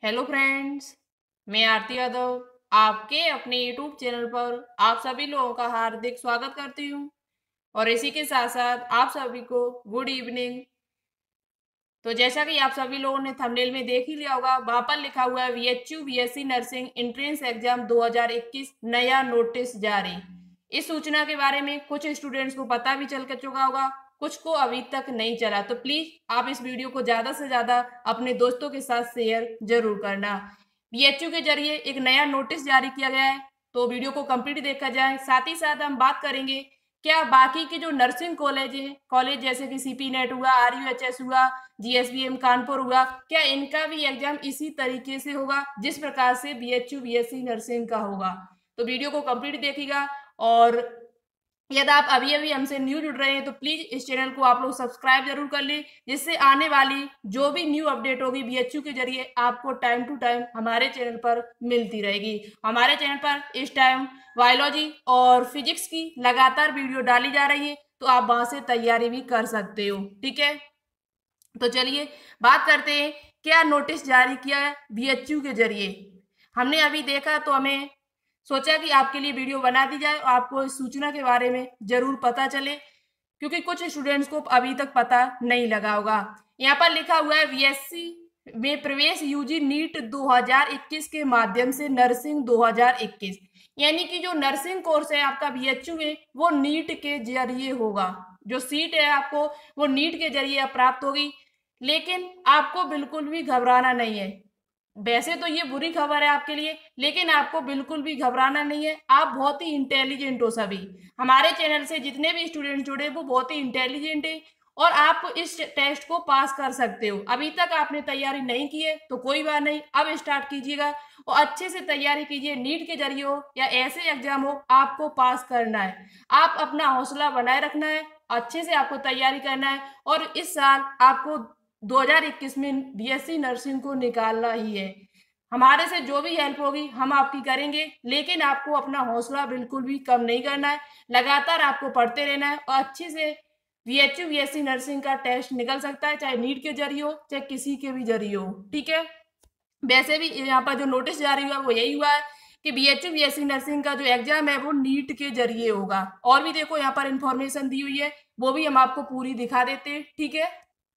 Hello friends, मैं आरती यादव आपके अपने यूट्यूब चैनल पर आप सभी लोगों का हार्दिक स्वागत करती हूँ। और इसी के साथ साथ आप सभी को गुड इवनिंग। तो जैसा कि आप सभी लोगों ने थंबनेल में देख ही लिया होगा, वहां पर लिखा हुआ है BHU BSc nursing entrance exam 2021 नया नोटिस जारी। इस सूचना के बारे में कुछ स्टूडेंट्स को पता भी चल चुका होगा, कुछ को अभी तक नहीं चला। तो प्लीज आप इस वीडियो को ज्यादा से ज्यादा अपने दोस्तों के साथ शेयर जरूर करना। बीएचयू के जरिए एक नया नोटिस जारी किया गया है, तो वीडियो को कंप्लीट देखा जाए। साथ ही साथ हम बात करेंगे क्या बाकी के जो नर्सिंग कॉलेज है, कॉलेज जैसे कि सीपी नेट हुआ, आरयूएचएस हुआ, जीएसबीएम कानपुर हुआ, क्या इनका भी एग्जाम इसी तरीके से होगा जिस प्रकार से बीएचयू बीएससी नर्सिंग का होगा। तो वीडियो को कंप्लीट देखिएगा। और यदि आप अभी अभी हमसे न्यू जुड़ रहे हैं तो प्लीज इस चैनल को आप लोग सब्सक्राइब जरूर कर लें, जिससे आने वाली जो भी न्यू अपडेट होगी बीएचयू के जरिए आपको टाइम टू टाइम हमारे चैनल पर मिलती रहेगी। हमारे चैनल पर इस टाइम बायोलॉजी और फिजिक्स की लगातार वीडियो डाली जा रही है, तो आप वहां से तैयारी भी कर सकते हो। ठीक है, तो चलिए बात करते हैं क्या नोटिस जारी किया है बीएचयू के जरिए। हमने अभी देखा तो हमें सोचा कि आपके लिए वीडियो बना दी जाए और आपको इस सूचना के बारे में जरूर पता चले, क्योंकि कुछ स्टूडेंट्स को अभी तक पता नहीं लगा होगा। यहाँ पर लिखा हुआ है बीएससी में प्रवेश यूजी नीट 2021 के माध्यम से नर्सिंग 2021, यानी कि जो नर्सिंग कोर्स है आपका बीएचयू में वो नीट के जरिए होगा। जो सीट है आपको वो नीट के जरिए प्राप्त होगी। लेकिन आपको बिल्कुल भी घबराना नहीं है। वैसे तो ये बुरी खबर है आपके लिए, लेकिन आपको बिल्कुल भी घबराना नहीं है। आप बहुत ही इंटेलिजेंट हो। सभी हमारे चैनल से जितने भी स्टूडेंट जुड़े वो बहुत ही इंटेलिजेंट है और आप इस टेस्ट को पास कर सकते हो। अभी तक आपने तैयारी नहीं की है तो कोई बात नहीं, अब स्टार्ट कीजिएगा और अच्छे से तैयारी कीजिए। नीट के जरिए हो या ऐसे एग्जाम हो, आपको पास करना है। आप अपना हौसला बनाए रखना है, अच्छे से आपको तैयारी करना है और इस साल आपको 2021 में बीएससी नर्सिंग को निकालना ही है। हमारे से जो भी हेल्प होगी हम आपकी करेंगे, लेकिन आपको अपना हौसला बिल्कुल भी कम नहीं करना है। लगातार आपको पढ़ते रहना है और अच्छे से बीएचयू बीएससी नर्सिंग का टेस्ट निकल सकता है, चाहे नीट के जरिए हो चाहे किसी के भी जरिए हो। ठीक है, वैसे भी यहाँ पर जो नोटिस जारी हुआ वो यही हुआ है कि बीएचयू बीएससी नर्सिंग का जो एग्जाम है वो नीट के जरिए होगा। और भी देखो यहाँ पर इंफॉर्मेशन दी हुई है, वो भी हम आपको पूरी दिखा देते हैं। ठीक है,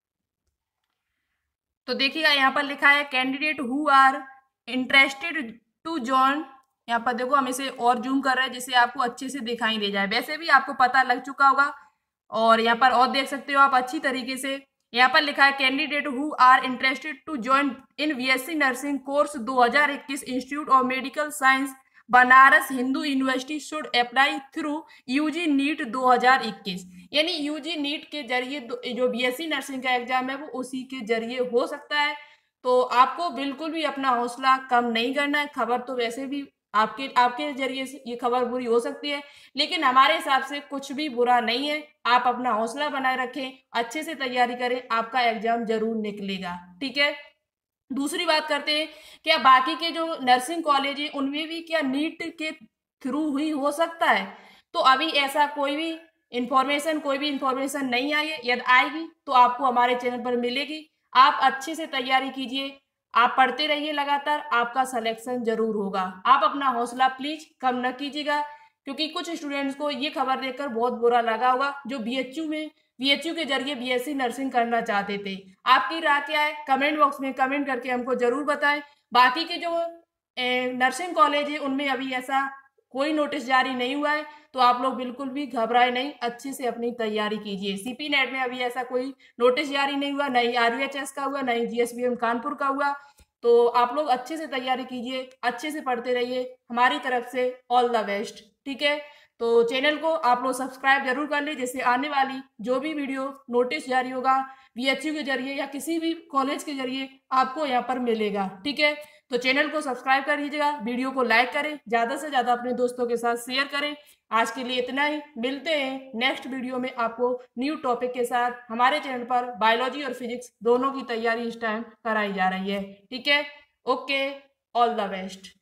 तो देखिएगा यहाँ पर लिखा है candidate who are interested to join. यहाँ पर देखो हम इसे और जूम कर रहे हैं जिससे आपको अच्छे से दिखाई दे जाए। वैसे भी आपको पता लग चुका होगा और यहाँ पर और देख सकते हो आप अच्छी तरीके से। यहाँ पर लिखा है candidate who are interested to join in BSc nursing course 2021 institute of medical science Banaras Hindu university should apply through UG NEET 2021, यानी यूजी नीट के जरिए जो बीएससी नर्सिंग का एग्जाम है वो उसी के जरिए हो सकता है। तो आपको बिल्कुल भी अपना हौसला कम नहीं करना है। खबर तो वैसे भी आपके आपके जरिए से ये खबर बुरी हो सकती है, लेकिन हमारे हिसाब से कुछ भी बुरा नहीं है। आप अपना हौसला बनाए रखें, अच्छे से तैयारी करें, आपका एग्जाम जरूर निकलेगा। ठीक है, दूसरी बात करते हैं क्या बाकी के जो नर्सिंग कॉलेज है उनमें भी क्या नीट के थ्रू ही हो सकता है। तो अभी ऐसा कोई भी इंफॉर्मेशन नहीं आई है। यदि आएगी तो आपको हमारे चैनल पर मिलेगी। आप अच्छे से तैयारी कीजिए, आप पढ़ते रहिए, लगातार आपका सिलेक्शन जरूर होगा। आप अपना हौसला प्लीज कम न कीजिएगा, क्योंकि कुछ स्टूडेंट्स को ये खबर देखकर बहुत बुरा लगा होगा जो बीएचयू के जरिए बीएससी नर्सिंग करना चाहते थे। आपकी राय क्या है कमेंट बॉक्स में कमेंट करके हमको जरूर बताएं। बाकी के जो नर्सिंग कॉलेज है उनमें अभी ऐसा कोई नोटिस जारी नहीं हुआ है, तो आप लोग बिल्कुल भी घबराए नहीं, अच्छे से अपनी तैयारी कीजिए। सीपी नेट में अभी ऐसा कोई नोटिस जारी नहीं हुआ, नहीं आरयूएचएस का हुआ, नहीं जीएसबीएम कानपुर का हुआ। तो आप लोग अच्छे से तैयारी कीजिए, अच्छे से पढ़ते रहिए। हमारी तरफ से ऑल द बेस्ट। ठीक है, तो चैनल को आप लोग सब्सक्राइब जरूर कर ले, जिससे आने वाली जो भी वीडियो नोटिस जारी होगा बीएचयू के जरिए या किसी भी कॉलेज के जरिए आपको यहाँ पर मिलेगा। ठीक है, तो चैनल को सब्सक्राइब कर लीजिएगा, वीडियो को लाइक करें, ज्यादा से ज्यादा अपने दोस्तों के साथ शेयर करें। आज के लिए इतना ही, मिलते हैं नेक्स्ट वीडियो में आपको न्यू टॉपिक के साथ। हमारे चैनल पर बायोलॉजी और फिजिक्स दोनों की तैयारी इस टाइम कराई जा रही है। ठीक है, ओके, ऑल द बेस्ट।